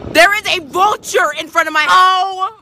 There is a vulture in front of my house. Oh